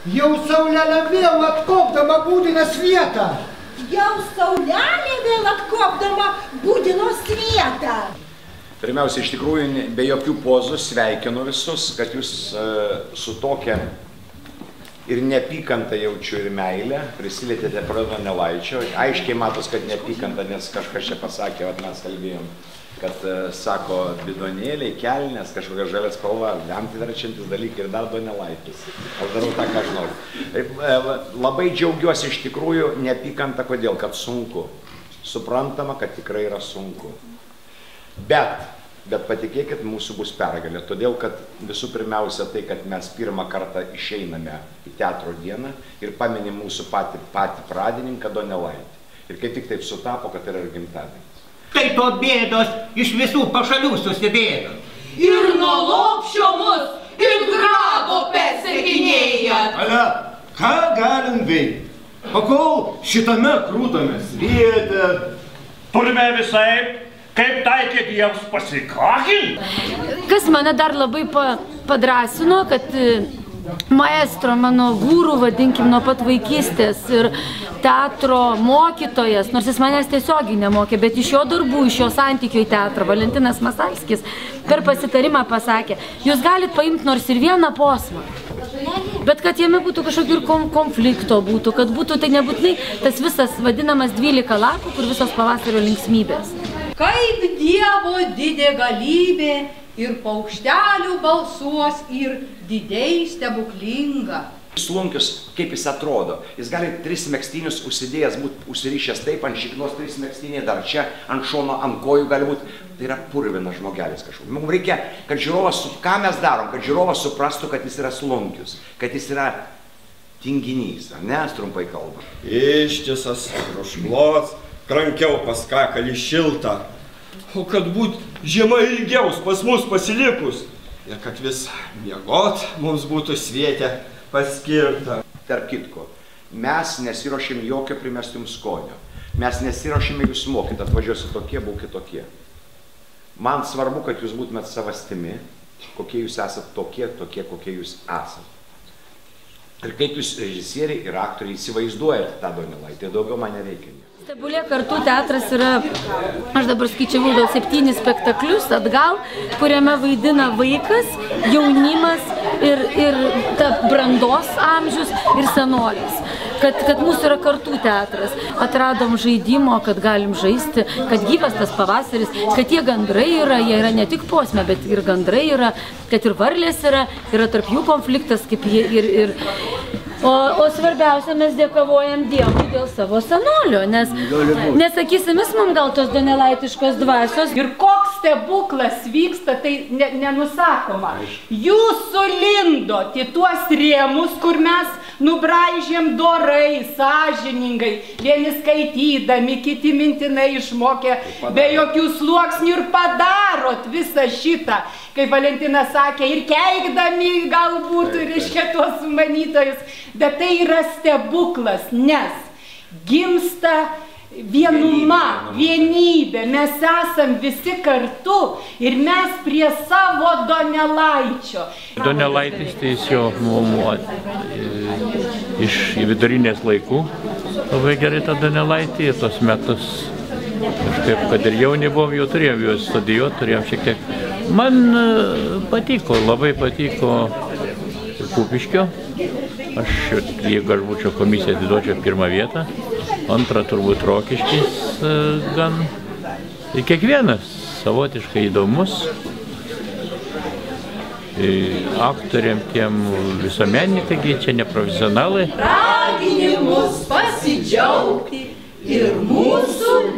Jau saulelė vėl atkopdama būdinas vietą. Jau saulelė vėl atkopdama būdinos vietą. Pirmiausia, iš tikrųjų, be jokių pozų sveikinu visus, kad jūs su tokia ir neapykanta jaučiu ir meilę prisilietėte prie Donelaičio. Aiškiai matos, kad neapykanta, nes kažkas čia pasakė, vat mes kalbėjom, kad sako bidonėliai, kelnės, kažkokia žalia spalva, lemti verčiantis dalykai ir dar Donelaitis. Aš darau tą, ką aš noriu. Labai džiaugiuosi iš tikrųjų neapykanta, kodėl, kad sunku. Suprantama, kad tikrai yra sunku. Bet patikėkit, mūsų bus pergalė, todėl kad visų pirmiausia tai, kad mes pirmą kartą išeiname į teatro dieną ir paminim mūsų patį pradininką Donelaitį. Ir kai tik taip sutapo, kad yra ir gimtadienis. Tai to bėdos iš visų pašalių susibėdo. Ir nuo lopšio mus, ir grabo persekinėja. Ale, ką galim veikti? Pakol šitame krūtame sviete. Turime visai, kaip taikyti jiems pasikakinti. Kas mane dar labai padrasino, kad maestro, mano gūrų, vadinkim, nuo pat vaikystės ir teatro mokytojas, nors jis manęs tiesiogiai nemokė, bet iš jo darbų, iš jo santykio į teatrą, Valentinas Masalskis per pasitarimą pasakė, jūs galit paimti nors ir vieną posmą, bet kad jame būtų kažkokio ir konflikto būtų, kad būtų tai nebūtinai tas visas vadinamas 12 lapų, kur visos pavasario linksmybės. Kaip Dievo didė galybė ir paukštelių balsuos ir didei stebuklinga. Slunkius, kaip jis atrodo, jis gali 3 megztinius užsidėjęs būti užsirišęs taip, ant šiknos 3 megztiniai, dar čia ant šono, ant kojų gali būti. Tai yra purvinas žmogelis kažkoks. Mums reikia, kad žiūrovas, ką mes darom, kad žiūrovas suprastų, kad jis yra slunkius, kad jis yra tinginys, ar ne, trumpai kalbant. Ištisas, rušklos, krankiau pas kakalį šiltą. O kad būt žiema ilgiaus pas mus pasilikus ir kad vis miegot mums būtų svietę paskirta. Tarp kitko, mes nesiruošėm jokio primesti jums skonio. Mes nesiruošėme jūs mokyti, atvažiuosi tokie, būkite tokie. Man svarbu, kad jūs būtumėt savastimi, kokie jūs esat tokie, kokie jūs esat. Ir kaip jūs režisieriai ir aktoriai įsivaizduojate tą Donelaitį, tai daugiau man nereikia. Stebulė kartu teatras yra, aš dabar skaičiavau gal 7 spektaklius atgal, kuriame vaidina vaikas, jaunimas ir ta brandos amžius ir senolis. Kad mūsų yra kartų teatras. Atradom žaidimo, kad galim žaisti, kad gyvas tas pavasaris, kad tie gandrai yra, jie yra ne tik posme, bet ir gandrai yra, kad ir varlės yra tarp jų konfliktas, kaip jie ir... O svarbiausia, mes dėkavojam Dievui dėl savo senolio, nes sakysim, jis mums gal tos donelaitiškos dvasios. Ir koks stebuklas vyksta, tai nenusakoma. Jūs sulindot į tuos rėmus, kur mes nubraižėm dorai, sąžiningai, vieni skaitydami, kiti mintinai išmokė, be jokių sluoksnių ir padarot visą šitą, kaip Valentinas sakė, ir keikdami galbūt, reiškia, tuos sumanytojus, bet tai yra stebuklas, nes gimsta vienuma, vienybė, mes esam visi kartu ir mes prie savo Donelaičio. Donelaitis tai jis jo iš vidurinės laikų labai gerai tą Donelaitį, tos metus kažkaip, kad ir jauni buvom, jau turėjom juos studijuoti, turėjom šiek tiek. Man patiko, labai patiko Kupiškio. Aš, jeigu aš būčiau komisiją, atiduočiau 1 vietą, 2 turbūt Rokiškis gan. Ir kiekvienas savotiškai įdomus. Aktoriam tiem visuomenininkai, čia neprofesionalai. Raginimus pasidžiaugti ir mūsų